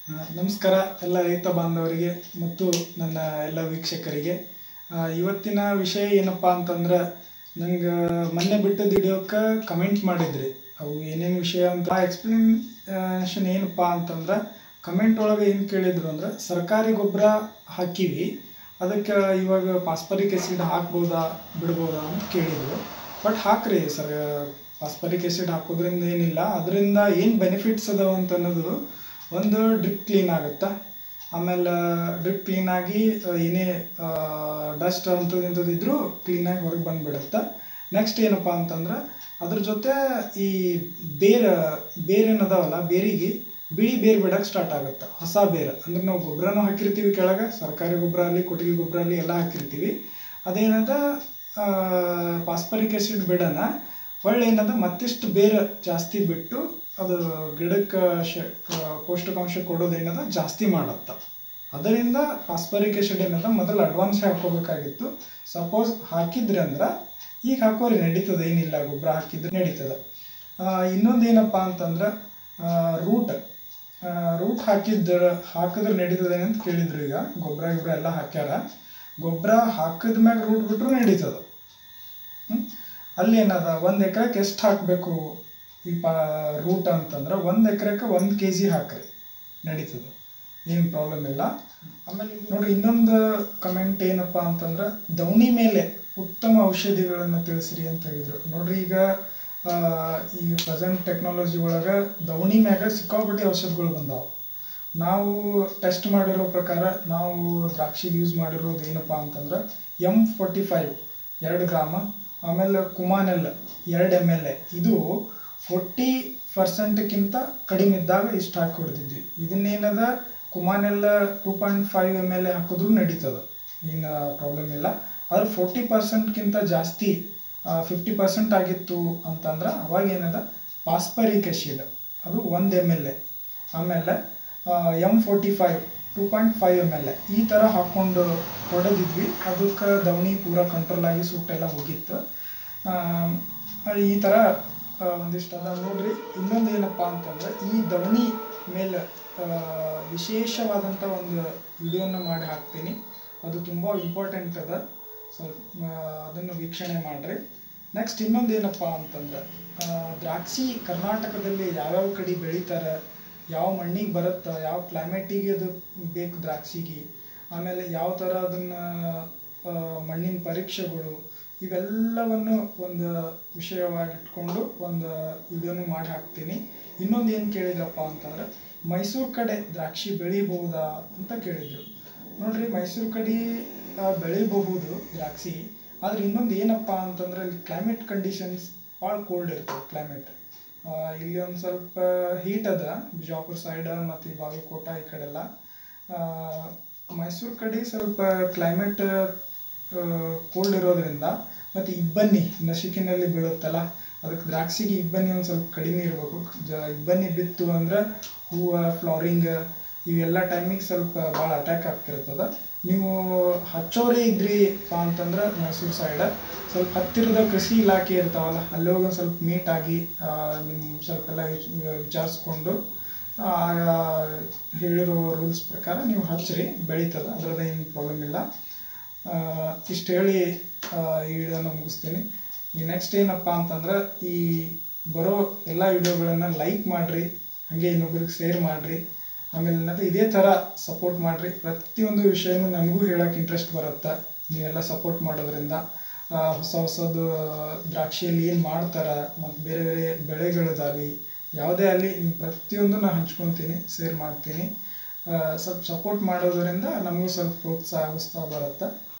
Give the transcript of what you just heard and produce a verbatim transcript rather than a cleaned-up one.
ಆ, ನಮಸ್ಕಾರ ಎಲ್ಲ ರೈತ ಬಾಂಧವರಿಗೆ ಮತ್ತು ನನ್ನ ಎಲ್ಲ ವೀಕ್ಷಕರಿಗೆ. ಆ, ಇವತ್ತಿನ ವಿಷಯ ಏನಪ್ಪ ಅಂತಂದ್ರೆ, ನಂಗೆ ಮೊನ್ನೆ ಬಿಟ್ಟದ ವಿಡಿಯೋಕ್ಕೆ ಕಮೆಂಟ್ ಮಾಡಿದ್ರಿ. ಅವು ಏನೇನು ವಿಷಯ ಅಂತ ಆ ಎಕ್ಸ್ಪ್ಲನೇಷನ್ ಏನಪ್ಪ ಅಂತಂದ್ರೆ, ಕಮೆಂಟ್ ಒಳಗೆ ಏನು ಕೇಳಿದ್ರು ಅಂದ್ರೆ, ಸರ್ಕಾರಿ ಗೊಬ್ಬರ ಹಾಕಿವಿ, ಅದಕ್ಕೆ ಇವಾಗ ಫಾಸ್ಫರಿಕ್ ಆ್ಯಸಿಡ್ ಹಾಕ್ಬೋದಾ ಬಿಡ್ಬೋದಾ ಅಂತ ಕೇಳಿದರು. ಬಟ್ ಹಾಕ್ರಿ ಸರ್, ಫಾಸ್ಫರಿಕ್ ಆ್ಯಸಿಡ್ ಹಾಕೋದ್ರಿಂದ ಏನಿಲ್ಲ, ಅದರಿಂದ ಏನು ಬೆನಿಫಿಟ್ಸ್ ಅದಾವ ಅಂತ ಅನ್ನೋದು, ಒಂದು ಡ್ರಿಪ್ ಕ್ಲೀನ್ ಆಗುತ್ತೆ. ಆಮೇಲೆ ಡ್ರಿಪ್ ಕ್ಲೀನಾಗಿ ಏನೇ ಡಸ್ಟ್ ಅಂಥದ್ದು ಇಂಥದ್ದಿದ್ರೂ ಕ್ಲೀನಾಗಿ ಹೊರಗೆ ಬಂದುಬಿಡುತ್ತೆ. ನೆಕ್ಸ್ಟ್ ಏನಪ್ಪ ಅಂತಂದ್ರೆ, ಅದ್ರ ಜೊತೆ ಈ ಬೇರೆ ಬೇರೆ ಏನದಾವಲ್ಲ, ಬೇರಿಗೆ ಬಿಳಿ ಬೇರು ಬಿಡೋಕ್ಕೆ ಸ್ಟಾರ್ಟ್ ಆಗುತ್ತೆ. ಹೊಸ ಬೇರೆ ಅಂದ್ರೆ ನಾವು ಗೊಬ್ಬರನೂ ಹಾಕಿರ್ತೀವಿ ಕೆಳಗೆ, ಸರ್ಕಾರಿ ಗೊಬ್ಬರ ಆಗಲಿ ಕೊಟ್ಟಿಗೆ ಗೊಬ್ಬರ ಆಗಲಿ ಎಲ್ಲ ಹಾಕಿರ್ತೀವಿ. ಅದೇನದ ಫಾಸ್ಫರಿಕ್ ಆ್ಯಸಿಡ್ ಬಿಡೋಣ ಒಳ್ಳೆ ಏನದ ಮತ್ತಿಷ್ಟು ಬೇರೆ ಜಾಸ್ತಿ ಬಿಟ್ಟು ಅದು ಗಿಡಕ್ಕೆ ಶ ಪೌಷ್ಟಿಕಾಂಶ ಕೊಡೋದೇನದ ಜಾಸ್ತಿ ಮಾಡುತ್ತೆ. ಅದರಿಂದ ಫಾಸ್ಫರಿಕ್ ಆ್ಯಸಿಡ್ ಏನದ ಮೊದಲು ಅಡ್ವಾನ್ಸ್ ಹಾಕೋಬೇಕಾಗಿತ್ತು. ಸಪೋಸ್ ಹಾಕಿದ್ರಿ ಅಂದ್ರೆ ಈಗ ಹಾಕೋರಿ ನಡೀತದೆ, ಏನಿಲ್ಲ, ಗೊಬ್ಬರ ಹಾಕಿದ್ರೆ ನಡೀತದೆ. ಇನ್ನೊಂದು ಏನಪ್ಪ ಅಂತಂದ್ರೆ, ರೂಟ್ ರೂಟ್ ಹಾಕಿದ್ರೆ ಹಾಕಿದ್ರೆ ನಡೀತದೆ ಅಂತ ಕೇಳಿದ್ರು. ಈಗ ಗೊಬ್ಬರ ಗೊಬ್ಬರ ಎಲ್ಲ ಹಾಕ್ಯಾರ, ಗೊಬ್ಬರ ಹಾಕಿದ ಮ್ಯಾಗ ರೂಟ್ ಬಿಟ್ಟರು ನಡೀತದೆ. ಅಲ್ಲಿ ಏನದ ಒಂದು ಎಕರೆಗೆ ಎಷ್ಟು ಹಾಕಬೇಕು ಈ ಪಾ ರೂಟ್ ಅಂತಂದ್ರೆ, ಒಂದು ಎಕರೆಗೆ ಒಂದು ಕೆ ಜಿ ಹಾಕ್ರಿ ನಡೀತದೆ, ಏನು ಪ್ರಾಬ್ಲಮ್ ಇಲ್ಲ. ಆಮೇಲೆ ನೋಡಿರಿ, ಇನ್ನೊಂದು ಕಮೆಂಟ್ ಏನಪ್ಪ ಅಂತಂದ್ರೆ, ದವಣಿ ಮೇಲೆ ಉತ್ತಮ ಔಷಧಿಗಳನ್ನು ತಿಳಿಸ್ರಿ ಅಂತ ಹೇಳಿದರು. ನೋಡ್ರಿ, ಈಗ ಈಗ ಪ್ರೆಸೆಂಟ್ ಟೆಕ್ನಾಲಜಿ ಒಳಗೆ ದವಣಿ ಮ್ಯಾಗ ಸಿಕ್ಕಾಪಟ್ಟೆ ಔಷಧಿಗಳು ಬಂದಾವೆ. ನಾವು ಟೆಸ್ಟ್ ಮಾಡಿರೋ ಪ್ರಕಾರ ನಾವು ದ್ರಾಕ್ಷಿಗೆ ಯೂಸ್ ಮಾಡಿರೋದು ಏನಪ್ಪ ಅಂತಂದ್ರೆ, ಎಮ್ ಫೋರ್ಟಿ ಫೈವ್ ಎರಡು ಗ್ರಾಮ, ಆಮೇಲೆ ಕುಮಾನೆಲ್ ಎರಡು ಎಮ್ ಎಲ್ ಎ, ಇದು ಫೋರ್ಟಿ ಪರ್ಸೆಂಟ್ಗಿಂತ ಕಡಿಮೆ ಇದ್ದಾಗ ಇಷ್ಟು ಹಾಕಿ ಹೊಡೆದಿದ್ವಿ. ಇದನ್ನೇನದ ಕುಮಾನೆಲ್ಲ two point five M L A ಹಾಕಿದ್ರೂ ನಡೀತದೆ, ಏನು ಪ್ರಾಬ್ಲಮ್ ಇಲ್ಲ. ಆದ್ರೆ ಫೋರ್ಟಿ ಪರ್ಸೆಂಟ್ಗಿಂತ ಜಾಸ್ತಿ ಫಿಫ್ಟಿ ಪರ್ಸೆಂಟ್ ಆಗಿತ್ತು ಅಂತಂದ್ರೆ ಅವಾಗ ಏನದ ಫಾಸ್ಫರಿಕ್ ಆ್ಯಸಿಡ್ ಅದು ಒಂದು ಎಮ್ ಎಲ್ ಎ, ಆಮೇಲೆ M forty five two point five M L A ಈ ಥರ ಹಾಕ್ಕೊಂಡು ಹೊಡೆದಿದ್ವಿ. ಅದಕ್ಕೆ ದವಣಿ ಪೂರ ಕಂಟ್ರೋಲ್ ಆಗಿ ಸುಟ್ಟೆಲ್ಲ ಹೋಗಿತ್ತು. ಈ ಥರ ಒಂದಿಷ್ಟು ಅದ ನೋಡ್ರಿ. ಇನ್ನೊಂದು ಏನಪ್ಪ ಅಂತಂದ್ರೆ, ಈ ದವಣಿ ಮೇಲೆ ವಿಶೇಷವಾದಂಥ ಒಂದು ವಿಡಿಯೋನ ಮಾಡಿ ಹಾಕ್ತೀನಿ. ಅದು ತುಂಬ ಇಂಪಾರ್ಟೆಂಟ್ ಅದ, ಸ್ವಲ್ಪ ಅದನ್ನು ವೀಕ್ಷಣೆ ಮಾಡಿರಿ. ನೆಕ್ಸ್ಟ್ ಇನ್ನೊಂದು ಏನಪ್ಪ ಅಂತಂದ್ರೆ, ದ್ರಾಕ್ಷಿ ಕರ್ನಾಟಕದಲ್ಲಿ ಯಾವ್ಯಾವ ಕಡೆ ಬೆಳೀತಾರೆ, ಯಾವ ಮಣ್ಣಿಗೆ ಬರುತ್ತೆ, ಯಾವ ಕ್ಲೈಮೇಟಿಗೆ ಅದು ಬೇಕು ದ್ರಾಕ್ಷಿಗೆ, ಆಮೇಲೆ ಯಾವ ಥರ ಅದನ್ನು ಮಣ್ಣಿನ ಪರೀಕ್ಷೆಗಳು, ಇವೆಲ್ಲವನ್ನು ಒಂದು ವಿಷಯವಾಗಿಟ್ಕೊಂಡು ಒಂದು ವಿಡಿಯೋನು ಮಾಡಿ ಹಾಕ್ತೀನಿ. ಇನ್ನೊಂದು ಏನು ಕೇಳಿದ್ರಪ್ಪ ಅಂತಂದ್ರೆ, ಮೈಸೂರು ಕಡೆ ದ್ರಾಕ್ಷಿ ಬೆಳಿಬಹುದಾ ಅಂತ ಕೇಳಿದರು. ನೋಡ್ರಿ, ಮೈಸೂರು ಕಡೆ ಬೆಳಿಬಹುದು ದ್ರಾಕ್ಷಿ, ಆದರೆ ಇನ್ನೊಂದು ಏನಪ್ಪ ಅಂತಂದ್ರೆ, ಇಲ್ಲಿ ಕ್ಲೈಮೇಟ್ ಕಂಡೀಷನ್ಸ್ ಭಾಳ ಕೋಲ್ಡ್ ಇರ್ತದೆ. ಕ್ಲೈಮೇಟ್ ಇಲ್ಲಿ ಒಂದು ಸ್ವಲ್ಪ ಹೀಟ್ ಅದ, ಬಿಜಾಪುರ ಸೈಡ ಮತ್ತು ಈ ಬಾಗಲಕೋಟ ಈ ಕಡೆಲ್ಲ. ಮೈಸೂರು ಕಡೆ ಸ್ವಲ್ಪ ಕ್ಲೈಮೇಟ್ ಕೋಲ್ಡ್ ಇರೋದ್ರಿಂದ, ಮತ್ತು ಇಬ್ಬನಿ ನಸಿಕಿನಲ್ಲಿ ಬೀಳುತ್ತಲ್ಲ, ಅದಕ್ಕೆ ದ್ರಾಕ್ಷಿಗೆ ಇಬ್ಬನಿ ಒಂದು ಸ್ವಲ್ಪ ಕಡಿಮೆ ಇರಬೇಕು. ಜ ಇಬ್ಬನಿ ಬಿತ್ತು ಅಂದ್ರೆ ಹೂವು ಫ್ಲವರಿಂಗ್ ಇವೆಲ್ಲ ಟೈಮಿಗೆ ಸ್ವಲ್ಪ ಭಾಳ ಅಟ್ಯಾಕ್ ಆಗ್ತಿರ್ತದೆ. ನೀವು ಹಚ್ಚೋರೇ ಇದ್ರಿಪ್ಪ ಅಂತಂದ್ರೆ ಮೈಸೂರು ಸೈಡ ಸ್ವಲ್ಪ ಹತ್ತಿರದ ಕೃಷಿ ಇಲಾಖೆ ಇರ್ತಾವಲ್ಲ, ಅಲ್ಲಿ ಹೋಗಿ ಒಂದು ಸ್ವಲ್ಪ ಮೀಟಾಗಿ ನಿಮ್ಮ ಸ್ವಲ್ಪ ಎಲ್ಲ ವಿಚಾರಿಸ್ಕೊಂಡು ಹೇಳಿರೋ ರೂಲ್ಸ್ ಪ್ರಕಾರ ನೀವು ಹಚ್ಚಿರಿ, ಬೆಳೀತದೆ, ಅದರದ್ದು ಏನು ಪ್ರಾಬ್ಲಮ್ ಇಲ್ಲ. ಇಷ್ಟು ಹೇಳಿ ಈ ವಿಡಿಯೋನ ಮುಗಿಸ್ತೀನಿ. ಈ ನೆಕ್ಸ್ಟ್ ಏನಪ್ಪ ಅಂತಂದ್ರೆ, ಈ ಬರೋ ಎಲ್ಲ ವಿಡಿಯೋಗಳನ್ನು ಲೈಕ್ ಮಾಡಿರಿ, ಹಾಗೆ ಇನ್ನೊಬ್ಬರಿಗೆ ಶೇರ್ ಮಾಡಿರಿ. ಆಮೇಲೆ ಏನಂತ ಇದೇ ಥರ ಸಪೋರ್ಟ್ ಮಾಡಿರಿ. ಪ್ರತಿಯೊಂದು ವಿಷಯನೂ ನನಗೂ ಹೇಳೋಕ್ಕೆ ಇಂಟ್ರೆಸ್ಟ್ ಬರುತ್ತೆ ನೀವೆಲ್ಲ ಸಪೋರ್ಟ್ ಮಾಡೋದ್ರಿಂದ. ಹೊಸ ಹೊಸದು ದ್ರಾಕ್ಷಿಯಲ್ಲಿ ಏನು ಮಾಡ್ತಾರೆ, ಮತ್ತು ಬೇರೆ ಬೇರೆ ಬೆಳೆಗಳದಾಗಲಿ ಯಾವುದೇ ಆಗಲಿ ಪ್ರತಿಯೊಂದು ನಾನು ಹಂಚ್ಕೊತೀನಿ, ಶೇರ್ ಮಾಡ್ತೀನಿ. ಸ್ವಲ್ಪ ಸಪೋರ್ಟ್ ಮಾಡೋದರಿಂದ ನಮಗೂ ಸ್ವಲ್ಪ ಪ್ರೋತ್ಸಾಹ ಉತ್ಸಾಹ ಬರುತ್ತೆ.